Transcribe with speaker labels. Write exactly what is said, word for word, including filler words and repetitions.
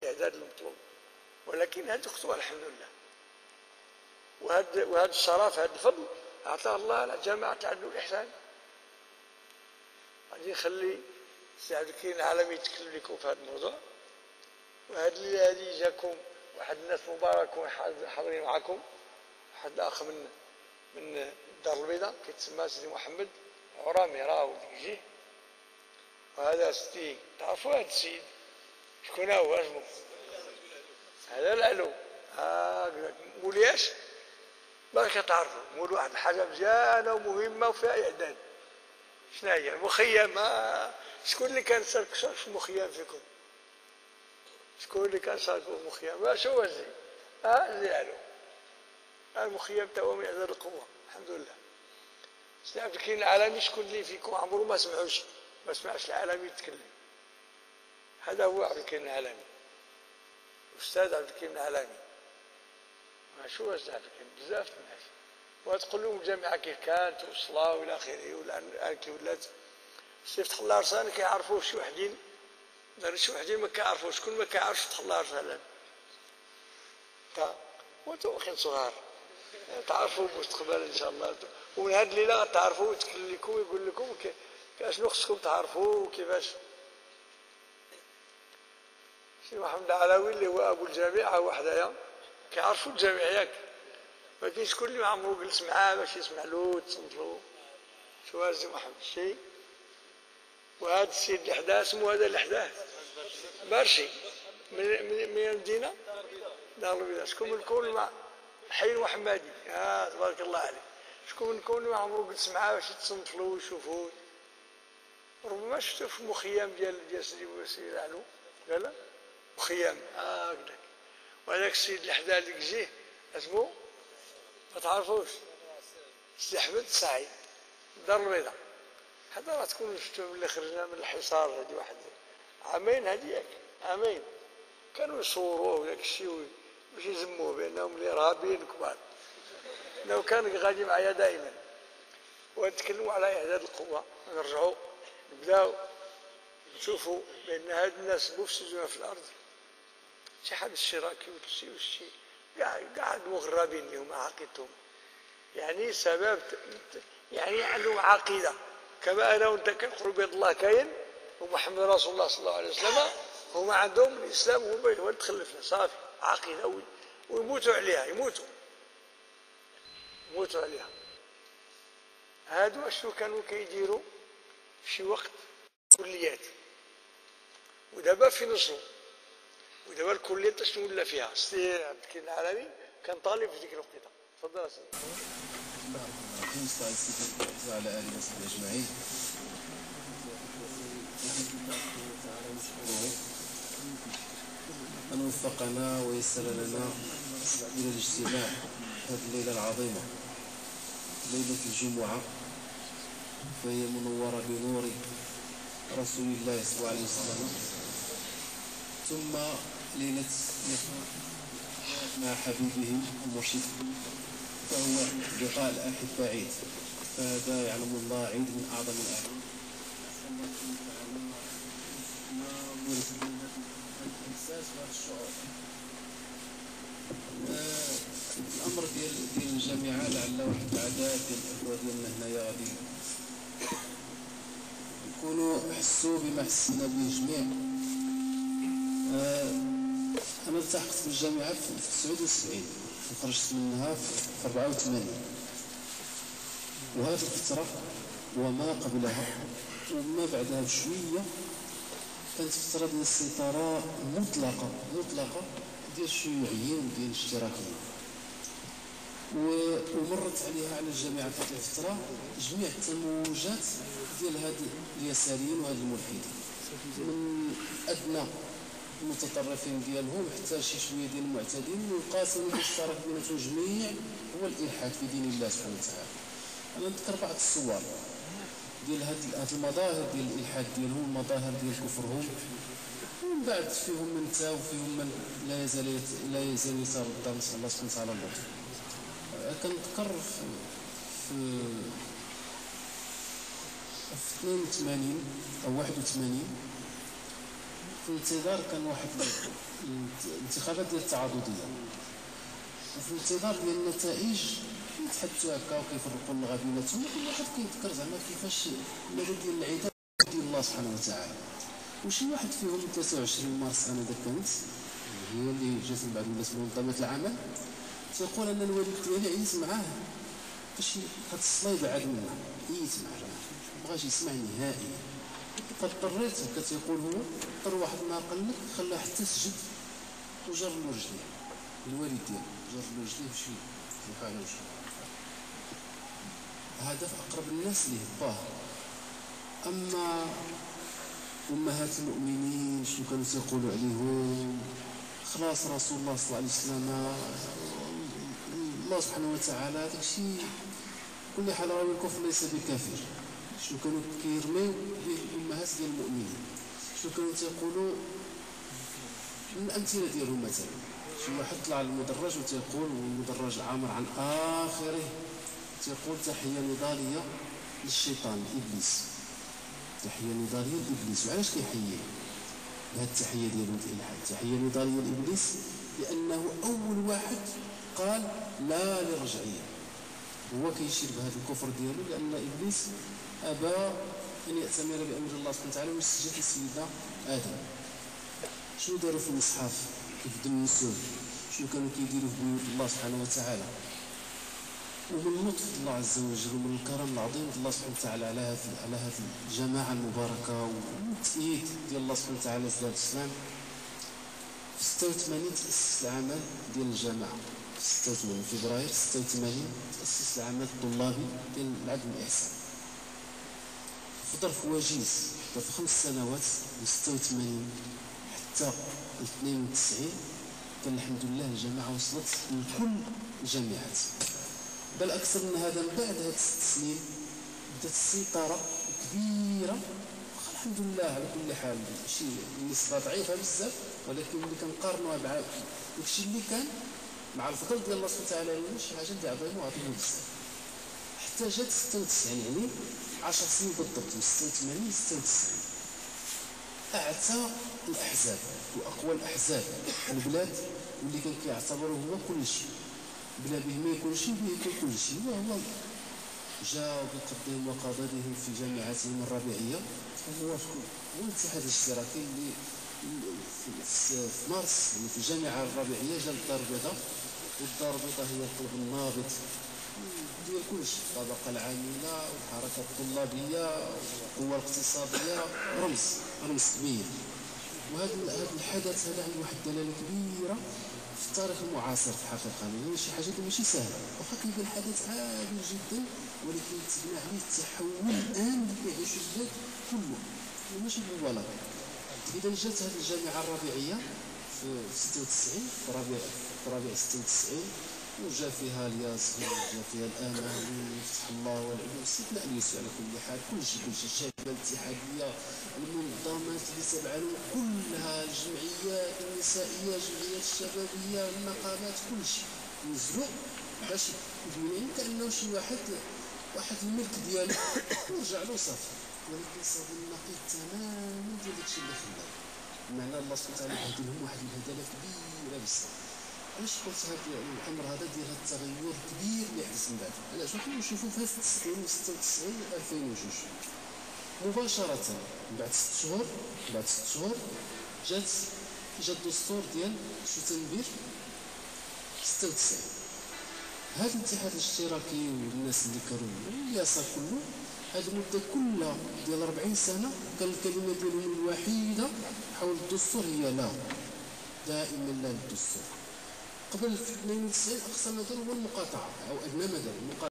Speaker 1: الإعداد المطلوب، ولكن هذه خطوة الحمد لله. وهذا وهذا الشرف هذا الفضل أعطاه الله على جماعة عدل الإحسان. غادي نخلي السي عبد الكريم العالمي يتكلم لكم في هذا الموضوع. وهذا اللي هذه جاكم واحد الناس مباركون حاضرين معكم، واحد الأخ من من الدار البيضاء كيتسمى سيدي محمد عرامي راه ولد كيجي. وهذا ستي تعرفوا هذا السيد شكون هو اسمه؟ هذا العلو هكذاك مولياش ما كتعرفوا مول واحد الحاجه مزيانه ومهمه وفيها اعداد. شنو هي المخيم؟ شكون اللي كان شارك في المخيم فيكم؟ شكون اللي كان شارك في المخيم؟ واش هو زي ها زي علو المخيم تا هو من اعداد القوه الحمد لله. سي عبد الكريم العالمي شكون اللي فيكم عمره ما سمعوش ما سمعش العالمي يتكلم؟ هذا هو عبد الكريم العالمي، أستاذ عبد الكريم العالمي. ما شو أستاذ عبد الكريم بزاف الناس، وتقول لهم الجامعة كيف كانت والصلاة وإلى آخره، والآن كي ولات سي فتح الله رسالة كيعرفوه شي وحدين، شي وحدين ما كيعرفوش، شكون ما كيعرفش فتح الله رسالة؟ تا وانتم واخين صغار تعرفوا المستقبل إن شاء الله. ومن هذه الليلة تعرفوا يتكلم لكم ويقول لكم شنو خصكم تعرفوا وكيفاش. سي محمد العلاوي اللي هو ابو الجامعه هو حدايا كيعرفوا الجامع ياك، ما كاينش شكون اللي ما عمرو جلس معاه باش يسمع له وتصنت له. شو هذا سي محمد الشي؟ وهذا السيد اللي حداه اسمه هذا اللي حداه بارشي من من المدينه دار البيضاء. شكون منكم مع حي المحمدي؟ اه تبارك الله عليه. شكون منكم اللي ما عمرو جلس معاه باش يتصنت له ويشوفوه؟ ربما شفتو في المخيم ديال ديال سيدي سيدي العلو لا لا مخيم هكذاك. وهذاك السيد اللي حدا اللي كجيه اسمه ما تعرفوش؟ سي احمد السعيد دار البيضاء. هذا راه تكونوا شفتوا ملي خرجنا من الحصار هذه واحد عامين هذه ياك عامين كانوا يصوروه وداك الشيء باش يزموه بانهم الارهابيين كبار. لو كان غادي معايا دائما ونتكلموا على اعداد القوه. نرجعوا نبداو نشوفوا بان هاد الناس مفسدون في الارض. شي حد الشراكي والشي والشي كاع كاع المغربين اللي هما عقيدتهم يعني سبب يعني عندهم عقيده كما انا وانت كنقولوا بيد الله كاين ومحمد رسول الله صلى الله عليه وسلم. هما عندهم الاسلام هو هو اللي تخلفنا صافي عقيده ويموتوا عليها يموتوا يموتوا عليها. هادو اشنو كانوا كيديروا في شي وقت كليات ودابا في نصرو. ودابا الكليه شنو ولا فيها؟ السي عبد الكريم العالمي كان طالب في ديك الوقيته. تفضل اسيدي.
Speaker 2: وعلى اله وصحبه اجمعين. ان وفقنا ويسر لنا الى الاجتماع هذه الليله العظيمه ليله الجمعه، فهي منوره بنور رسول الله صلى الله عليه وسلم، ثم ليلة مع حبيبهم ومرشدهم فهو لقاء الأحبة عيد، فهذا يعلم الله عيد من أعظم الأعياد. الإحساس بهذا الشعور. الأمر ديال ديال الجامعة لعل واحد العدد ديال الإخوة ديالنا هنايا غادي يكونوا حسوا بما حسنا به الجميع. أنا التحقت بالجامعة في تسعود وسبعين وخرجت منها في أربعة وثمانين، وهذه الفترة وما قبلها وما بعدها بشوية كانت فترة ديال السيطرة مطلقة مطلقة ديال الشيوعيين وديال الاشتراكيين، ومرت عليها على الجامعة في هذه الفترة جميع التموجات ديال هاد اليساريين وهاد الملحدين، من أدنى المتطرفين ديالهم حتى شي شويه ديال المعتدين، والقاسم اللي اشترك بيناتهم جميع هو الالحاد في دين الله سبحانه وتعالى. انا نذكر بعض الصور ديال هاد هاد المظاهر ديال الالحاد ديالهم، المظاهر ديال كفرهم، ومن بعد فيهم من تا وفيهم من لا يزال لا يزال يتردى نسال الله سبحانه وتعالى اللطف. كنذكر في في اثنين وثمانين او واحد وثمانين في الانتظار كان واحد الانتخابات ديال التعاضديه، وفي الانتظار ديال النتائج يتحدثوا هكا وكيفرقوا اللغه بيناتهم، كل واحد كيذكر زعما كيفاش المدى ديال العيد ديال الله سبحانه وتعالى. وشي واحد فيهم ثلاثة وعشرين مارس انا ذاك كانت هي اللي جات من بعد ولات منظمه العمل، تيقول ان الوالد ديالي عييت معاه باش هاد الصلاه يبعد منا، عييت معاه ما بغاش يسمع نهائي. فاضطريت هكا تيقول هو اضطر واحد النهار قال لك خلاه حتى سجد وجر له رجليه، الوالد ديالو جر له رجليه وشي وقع على وجهه. هذا في اقرب الناس ليه باه. اما امهات المؤمنين شنو كانوا تيقولوا عليهم؟ خلاص رسول الله صلى الله عليه وسلم الله سبحانه وتعالى داكشي كل حال راوي الكفر ليس بكافر. شنو كانوا كيرميو به الامهات ديال المؤمنين؟ شنو كانوا تيقولوا من الامثله ديالهم؟ مثلا شي واحد طلع المدرج وتيقول والمدرج عامر عن اخره تيقول تحيه نضاليه للشيطان ابليس، تحيه نضاليه لابليس. وعلاش كيحييه بهذه التحيه ديالو الالحاد؟ تحيه نضاليه لابليس لانه اول واحد قال لا للرجعيه، هو كيشير بهذا الكفر ديالو لان ابليس ابى ان يأتمر بامر الله سبحانه وتعالى ويسجد لسيدنا ادم. شنو داروا في المصحف؟ كيف دنسوه؟ شنو كانوا كيديروا في بيوت الله سبحانه وتعالى؟ ومن لطف الله عز وجل ومن الكرم العظيم الله سبحانه وتعالى على هذه على هذه الجماعه المباركه والتأييد ديال الله سبحانه وتعالى لهذا الاسلام. في ستة وثمانين تأسس العمل ديال الجماعه، في ستة وثمانين فبراير ستة وثمانين تأسس العمل الطلابي ديال العدل والإحسان. في ظرف وجيز في خمس سنوات من ستة وثمانين حتى اثنين وتسعين كان الحمد لله الجماعه وصلت لكل الجامعات، بل اكثر من هذا. من بعد هاد الست سنين بدات السيطره كبيره، الحمد لله على كل حال شي نسبه ضعيفه بزاف، ولكن ملي كنقارنوها مع داكشي اللي كان مع الفضل ديال الله سبحانه وتعالى شي حاجه اللي عظيمه وعظيمه بزاف. حتى جات ستة وتسعين يعني عشر سنين بالضبط، من ستة وثمانين ل ستة وتسعين اعتى الاحزاب واقوى الاحزاب في البلاد، واللي كان كيعتبروه هو كل شيء، بلا به ما يكون شيء به يكون كل شيء. وهو جاء بقدهم وقضائهم في جامعتهم الربيعيه، هو شكون؟ هو الاتحاد الاشتراكي اللي في مارس يعني في الجامعه الربيعيه جا الدار البيضاء، والدار البيضاء هي القلب النابض ديال كل شيء، الطبقه العامله والحركه الطلابيه والقوه الاقتصاديه، رمز رمز كبير. وهذا هذا الحدث هذا عنده واحد الدلاله كبيره في التاريخ المعاصر في الحقيقه، يعني شي حاجه اللي ماشي سهله، واخا كيبان حدث عادي جدا ولكن تبنى عليه التحول الان اللي كيعيشو البلاد كله وماشي بالبلاغه. اذا جات هذه الجامعه الربيعيه في ستة وتسعين في ربيع في ربيع ستة وتسعين، وجا فيها الياسر وجا فيها الامل وفتح الله والعلم سيدنا اليوسف. على كل حال كل شيء كل شيء الشباب الاتحاديه المنظمات اللي تابعه كلها، الجمعيات النسائيه الجمعيات الشبابيه النقابات كل شيء نزلوا باش يبين كانه شي واحد واحد الملك ديالو ورجع له صافي، ولكن صافي النقيض تماما ديال داكشي اللي خلاه. بمعنى الله سبحانه وتعالى يهدي لهم واحد الهداله كبيره بزاف. علاش قلت هذا الامر هذا ديال هذا التغير الكبير اللي حدث من بعد؟ علاش نحن نشوفوا في ستة وتسعين و ستة وتسعين ألفين وجوج مباشره بعد ست شهور بعد ست شهور جات جا الدستور ديال شوتنبير ستة وتسعين. هذا الاتحاد الاشتراكي والناس اللي كانوا اليسار كله هذه المده كلها ديال أربعين سنه كان الكلمه ديالهم الوحيده حول الدستور هي لا، دائما لا للدستور. قبل في اثنين وتسعين اقصى مدى هو المقاطعه او ادنى مدى المقاطعه.